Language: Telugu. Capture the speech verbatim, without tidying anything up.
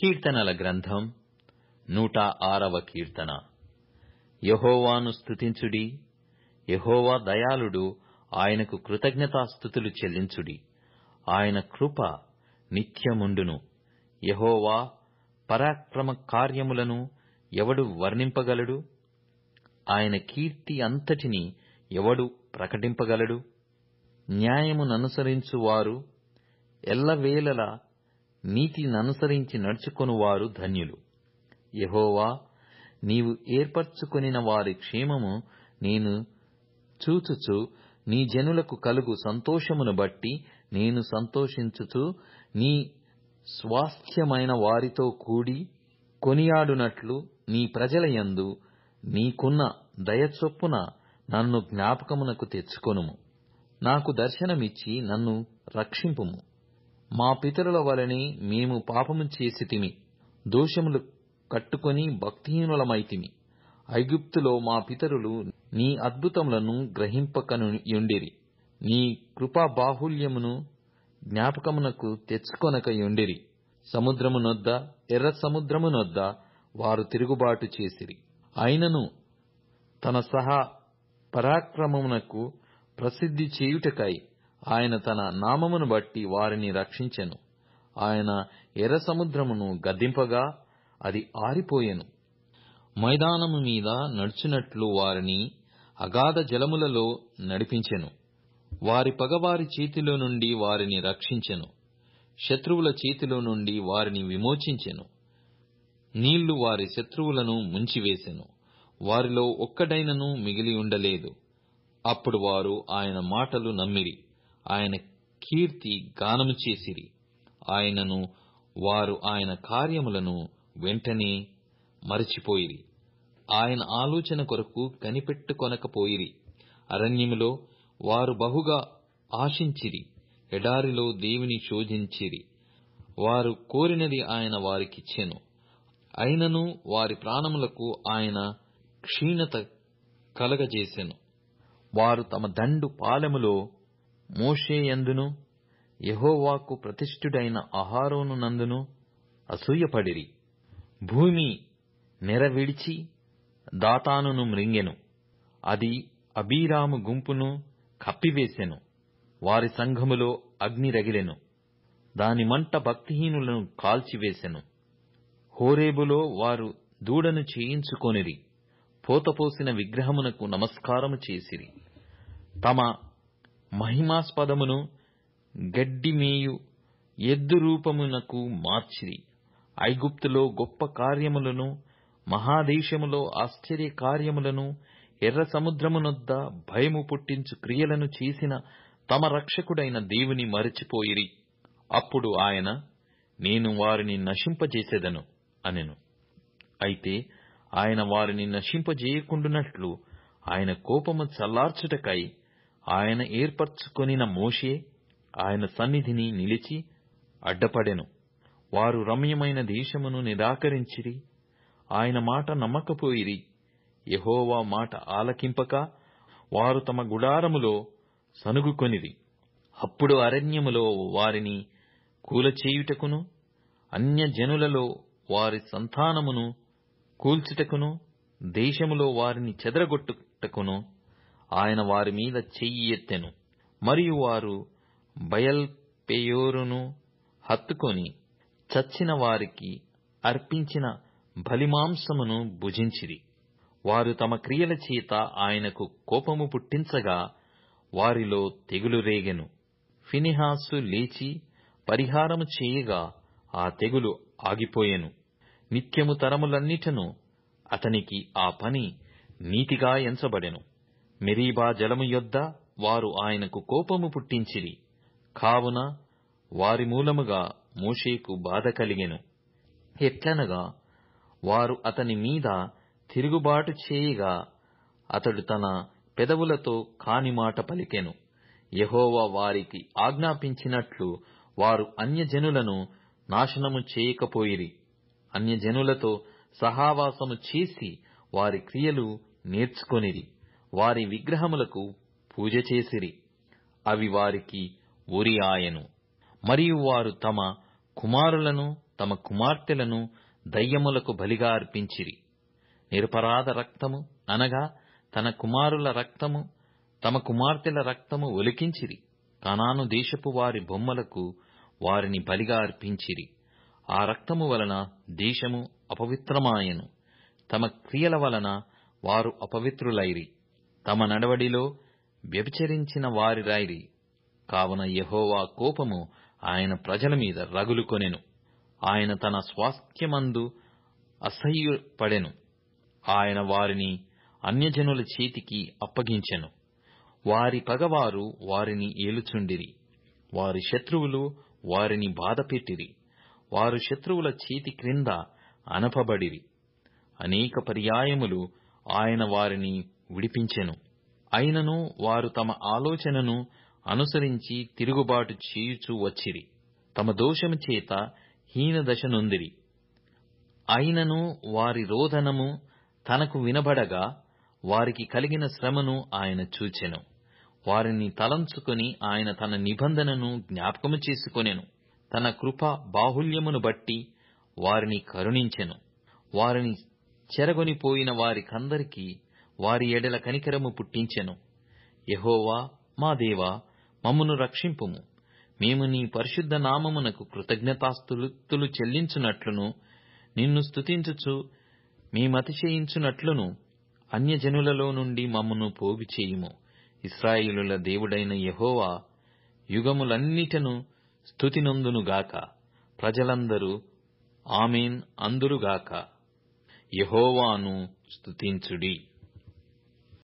కీర్తనల గ్రంథం నూట ఆరవ కీర్తన. యెహోవాను స్తుతించుడి. యెహోవా దయాళుడు, ఆయనకు కృతజ్ఞతాస్తుతులు చెల్లించుడి. ఆయన కృప నిత్యముండును. యెహోవా పరాక్రమ కార్యములను ఎవడు వర్ణింపగలడు? ఆయన కీర్తి అంతటిని ఎవడు ప్రకటింపగలడు? న్యాయముననుసరించువారు, ఎల్లవేళలా నీతిననుసరించి నడుచుకొనువారు ధన్యులు. యెహోవా, నీవు ఏర్పరచుకొనిన వారి క్షేమము నేను చూచుచు, నీ జనులకు కలుగు సంతోషమును బట్టి నేను సంతోషించుచు, నీ స్వాస్థ్యమైన వారితో కూడి కొనియాడునట్లు నీ ప్రజల యందు నీకున్న దయచొప్పున నన్ను జ్ఞాపకమునకు తెచ్చుకొనుము. నాకు దర్శనమిచ్చి నన్ను రక్షింపుము. మా పితరుల వలనే మేము పాపము చేసితిమి, దోషములు కట్టుకొని భక్తిహీనులమైతిమి. ఐగుప్తులో మా పితరులు నీ అద్భుతములను గ్రహింపకయుండిరి, నీ కృపా బాహుల్యమును జ్ఞాపకమునకు తెచ్చుకొనకయుండిరి. సముద్రమునొద్ద, ఎర్ర సముద్రమునొద్ద వారు తిరుగుబాటు చేసిరి. అయినను తన సహా పరాక్రమమునకు ప్రసిద్ధి చేయుటకై ఆయన తన నామమును బట్టి వారిని రక్షించెను. ఆయన ఎర్ర సముద్రమును గద్దింపగా అది ఆరిపోయెను. మైదానము మీద నడుచునట్లు వారిని అగాధ జలములలో నడిపించెను. వారి పగవారి చేతిలో నుండి వారిని రక్షించెను. శత్రువుల చేతిలో నుండి వారిని విమోచించెను. నీళ్లు వారి శత్రువులను ముంచివేసెను. వారిలో ఒక్కడైనను మిగిలి ఉండలేదు. అప్పుడు వారు ఆయన మాటలు నమ్మిరి, ఆయన కీర్తి గానము చేసిరి. ఆయనను వారు ఆయన కార్యములను వెంటనే మరచిపోయిరి. ఆయన ఆలోచన కొరకు కనిపెట్టుకొనకపోయిరి. అరణ్యములో వారు బహుగా ఆశించిరి, ఎడారిలో దేవుని శోధించిరి. వారు కోరినది ఆయన వారికిచ్చెను. అయినను వారి ప్రాణములకు ఆయన క్షీణత కలగజేసెను. వారు తమ దండు పాలెములో మోషేయందును యెహోవాకు ప్రతిష్ఠుడైన అహరోను నందును అసూయపడిరి. భూమి నెరవిడిచి దాతానును మ్రింగెను. అది అబీరాము గుంపును కప్పివేసెను. వారి సంఘములో అగ్ని రగిలెను. దాని మంట భక్తిహీనులను కాల్చివేసెను. హోరేబులో వారు దూడను చేయించుకొనిరి. పోతపోసిన విగ్రహమునకు నమస్కారము చేసిరి. తమ మహిమాస్పదమును గడ్డిమేయు ఎద్దు రూపమునకు మార్చిరి. ఐగుప్తులో గొప్ప కార్యములను, మహాదేశములో ఆశ్చర్య కార్యములను, ఎర్ర సముద్రమునొద్ద భయము పుట్టించు క్రియలను చేసిన తమ రక్షకుడైన దేవుని మరచిపోయిరి. అప్పుడు ఆయన, నేను వారిని నశింపజేసెదను అనెను. అయితే ఆయన వారిని నశింపజేయకుండునట్లు ఆయన కోపము చల్లార్చుటకై ఆయన ఏర్పరచుకొనిన మోషే ఆయన సన్నిధిని నిలిచి అడ్డపడెను. వారు రమ్యమైన దేశమును నిరాకరించిరి. ఆయన మాట నమ్మకపోయిరి. యెహోవా మాట ఆలకింపక వారు తమ గుడారములో సనుగుకొనిరి. అప్పుడు అరణ్యములో వారిని కూలచేయుటకును, అన్యజనులలో వారి సంతానమును కూల్చుటకును, దేశములో వారిని చెదరగొట్టుటకును ఆయన వారి మీద చెయ్యి ఎత్తెను. మరియు వారు బయల్పెయోరును హత్తుకొని చచ్చిన వారికి అర్పించిన బలిమాంసమును భుజించిరి. వారు తమ క్రియల చేత ఆయనకు కోపము పుట్టించగా వారిలో తెగులు రేగెను. ఫినెహాసు లేచి పరిహారము చేయగా ఆ తెగులు ఆగిపోయెను. నిత్యము తరములన్నిటను అతనికి ఆ పని నీతిగా ఎంచబడెను. మెరీబా జలము యొద్ద వారు ఆయనకు కోపము పుట్టించిరి. కావున వారి మూలముగా మోషేకు బాధ కలిగెను. ఎట్లనగా వారు అతని మీద తిరుగుబాటు చేయగా అతడు తన పెదవులతో కాని మాట పలికెను. యెహోవా వారికి ఆజ్ఞాపించినట్లు వారు అన్యజనులను నాశనము చేయకపోయిరి. అన్యజనులతో సహవాసము చేసి వారి క్రియలు నేర్చుకొనిరి. వారి విగ్రహములకు పూజ చేసిరి. అవి వారికి ఉరి ఆయెను. మరియు వారు తమ కుమారులను తమ కుమార్తెలను దయ్యములకు బలిగా అర్పించిరి. నిరపరాధ రక్తము అనగా తన కుమారుల రక్తము, తమ కుమార్తెల రక్తము ఒలికించిరి. కనాను దేశపు వారి బొమ్మలకు వారిని బలిగా అర్పించిరి. ఆ రక్తము వలన దేశము అపవిత్రమాయెను. తమ క్రియల వలన వారు అపవిత్రులైరి. తమ నడవడిలో వ్యభిచరించిన వారిరైరి. కావున యెహోవా కోపము ఆయన ప్రజల మీద రగులుకొనెను. ఆయన తన స్వాస్థ్యమందు అసహ్యపడెను. ఆయన వారిని అన్యజనుల చేతికి అప్పగించెను. వారి పగవారు వారిని ఏలుచుండిరి. వారి శత్రువులు వారిని బాధపెట్టిరి. వారు శత్రువుల చేతి క్రింద అనపబడిరి. అనేక పర్యాయములు ఆయన వారిని విడిపించెను. అయినను వారు తమ ఆలోచనను అనుసరించి తిరుగుబాటు చేయుచూ వచ్చిరి. తమ దోషము చేత హీనదశ నొందిరి. అయినను వారి రోదనము తనకు వినబడగా వారికి కలిగిన శ్రమను ఆయన చూచెను. వారిని తలంచుకొని ఆయన తన నిబంధనను జ్ఞాపకము చేసుకొనెను. తన కృప బాహుల్యమును బట్టి వారిని కరుణించెను. వారిని చెరగొనిపోయిన వారికందరికీ వారి ఎడల కనికరము పుట్టించెను. యెహోవా మా దేవా, మమ్మును రక్షింపుము. మేము నీ పరిశుద్ధ నామమునకు కృతజ్ఞతాస్తుతులు చెల్లించునట్లును, నిన్ను స్తుతించుచు మేమతిశయించునట్లును అన్యజనులలో నుండి మమ్మును పోగు చేయుము. ఇశ్రాయేలుల దేవుడైన యెహోవా యుగములన్నిటను స్తుతినొందునుగాక. ప్రజలందరూ ఆమేన్ అందురుగాక. యెహోవాను స్తుతించుడి.